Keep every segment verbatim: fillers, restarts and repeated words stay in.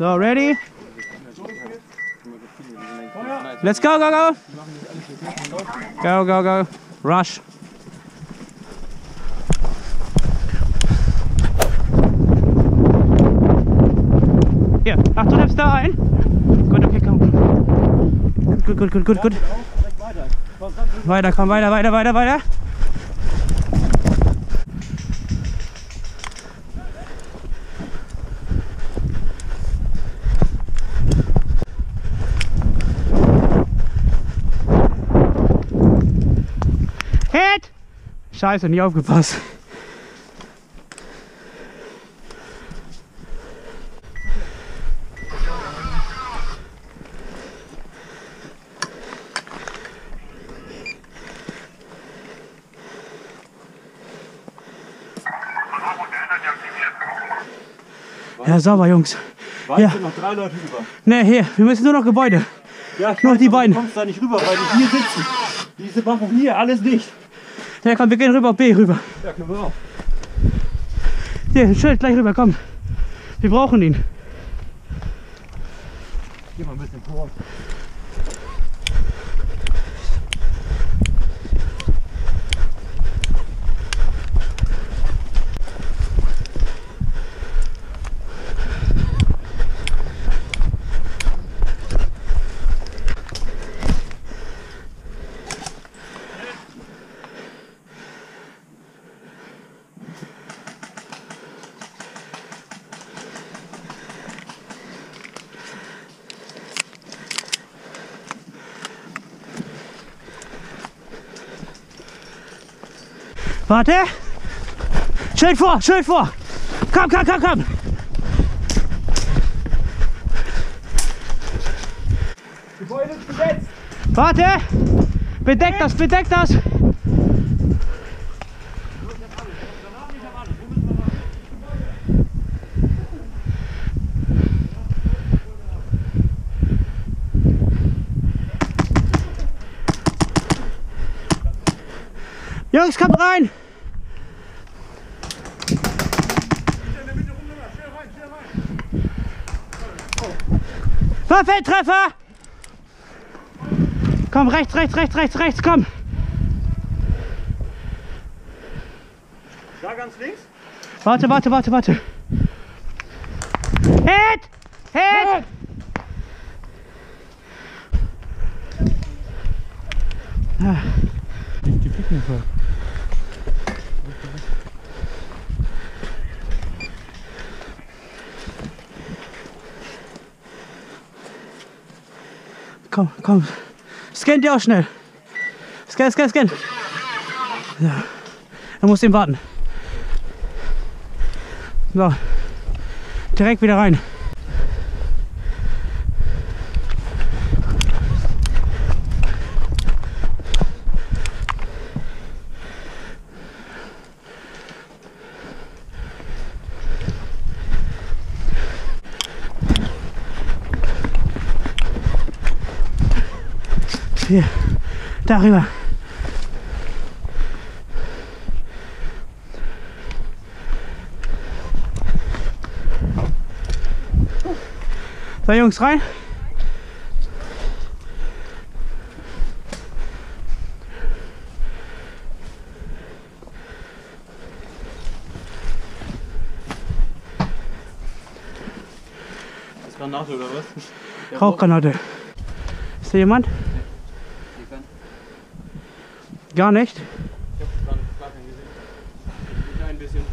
So, ready? Let's go, go, go! Go, go, go. Rush. Hier, ach, du nimmst da ein? Gut, okay, komm. Gut, gut, gut, gut, gut. Weiter, komm, weiter, weiter, weiter, weiter. Hit! Scheiße, nicht aufgepasst. Ja, sauber, Jungs. Weit Ja. sind noch drei Leute über. Ne, hier, wir müssen nur noch Gebäude. Ja, Nur die beiden. Du kommst da nicht rüber, weil die hier sitzen. Diese machen hier alles dicht. Ja, komm, wir gehen rüber auf B rüber. Ja, können wir auch. Hier, ein Schild gleich rüber, komm. Wir brauchen ihn. Geh mal ein bisschen vor. Warte. Schild vor, Schild vor. Komm, komm, komm, komm. Gebäude ist besetzt. Warte. Bedeck das, bedeck das. Jungs, kommt rein! Feldtreffer! Komm, rechts, rechts, rechts, rechts, rechts, komm! Da ganz links? Warte, warte, warte, warte! Hit! Hit! Ah. Die Picken voll. Komm, komm. Scan dir auch schnell. Scan, scan, scan. Ja. Er muss ihn warten. So. Direkt wieder rein. Hier, darüber. So, Jungs, rein. Das ist Granate oder was? Rauchgranate. Ist da jemand? Gar nicht? Ich habe gar, gar keinen gesehen. Ein klein bisschen.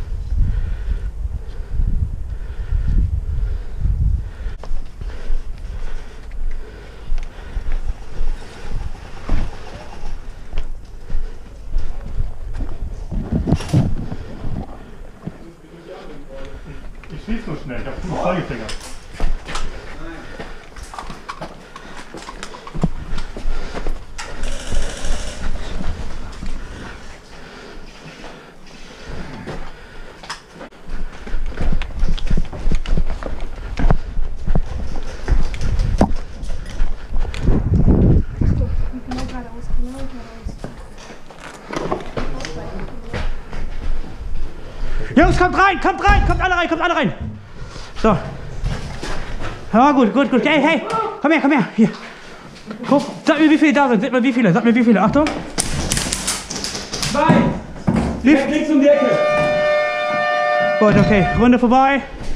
Ich schieße so schnell, ich habe fünf Zeigefinger. Jungs, kommt rein, kommt rein, kommt alle rein, kommt alle rein. So. Ja, gut, gut, gut. Hey, hey, komm her, komm her. Hier. Guck, sag mir, wie viele da sind. Sag mir, wie viele. Sag mir, wie viele. Achtung. Zwei! Wie Links um die Ecke! Gut, okay. Runde vorbei.